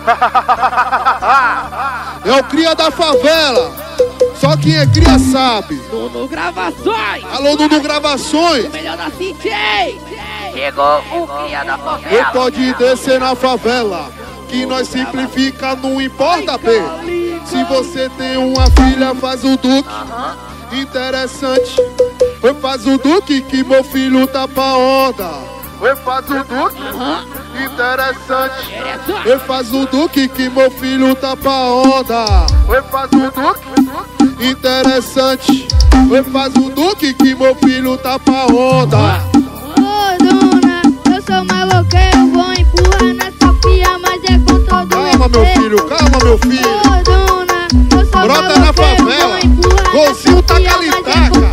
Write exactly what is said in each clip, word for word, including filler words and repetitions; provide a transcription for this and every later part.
É o cria da favela, só quem é cria sabe. Nuno Gravações. Alô, Nuno Gravações. O melhor da C J. Chegou o cria da favela. Eu pode descer na favela, que nós simplifica, não importa bem. Se você tem uma filha, faz o duque. Interessante. Eu faz o duque que meu filho tá pra onda. Eu faz o duque. Interessante. Eu faz o duque que meu filho tá pra onda. Eu faz o duque. Interessante. Eu faz o duque que meu filho tá pra onda. Ô dona, eu sou maloqueiro, vou empurrar nessa fia, mas é com todo Calma, meu filho, calma, meu filho. Ô dona, eu sou Brota na favela, golzinho taca ali, taca.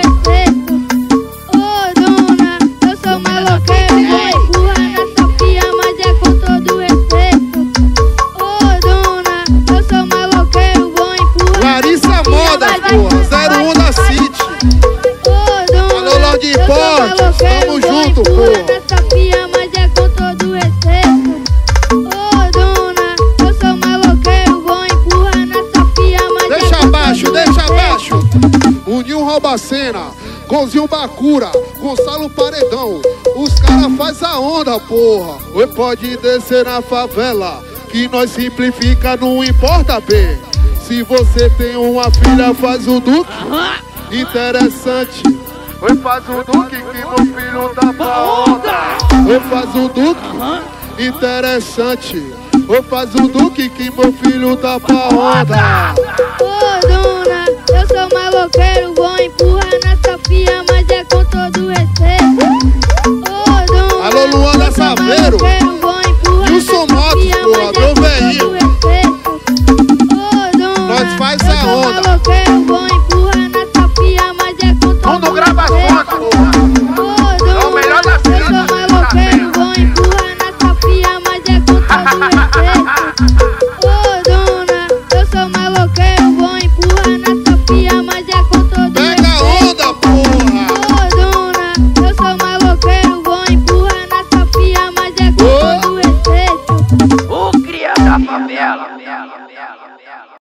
Ô dona, eu sou maloqueiro, vou empurrar nessa fia, mas é com todo respeito. Ô dona, eu sou maloqueiro, vou empurrar. Larissa Modas, porra, zero um da City. Ô dona, Alô, Lord Import, tamo junto, porra. nessa fia, mas é com todo respeito. Ô dona, eu sou maloqueiro, vou empurrar nessa fia, mas Deixa é com abaixo, todo deixa respeito. abaixo. O Nil rouba a cena, Gonzinho Bacura, Gonçalo Paredão. Os cara faz a onda, porra. Oi, pode descer na favela, que nós simplifica, não importa bem. Se você tem uma filha, faz o duque. Interessante. Oi, faz o duque que meu filho tá pra onda. Oi, faz o duque. Interessante. Oi, faz o duque que meu filho tá pra onda. Ô dona, eu sou maloqueiro, vou empurrar nessa fia, mas é com todo respeito. Ô dona, Alô, Luana eu sou Saveiro. maloqueiro,